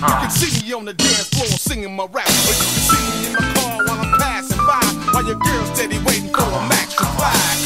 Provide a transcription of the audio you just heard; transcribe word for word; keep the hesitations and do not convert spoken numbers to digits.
You can see me on the dance floor singing my rap, or you can see me in my car while I'm passing by, while your girl steady waiting for a match to fly.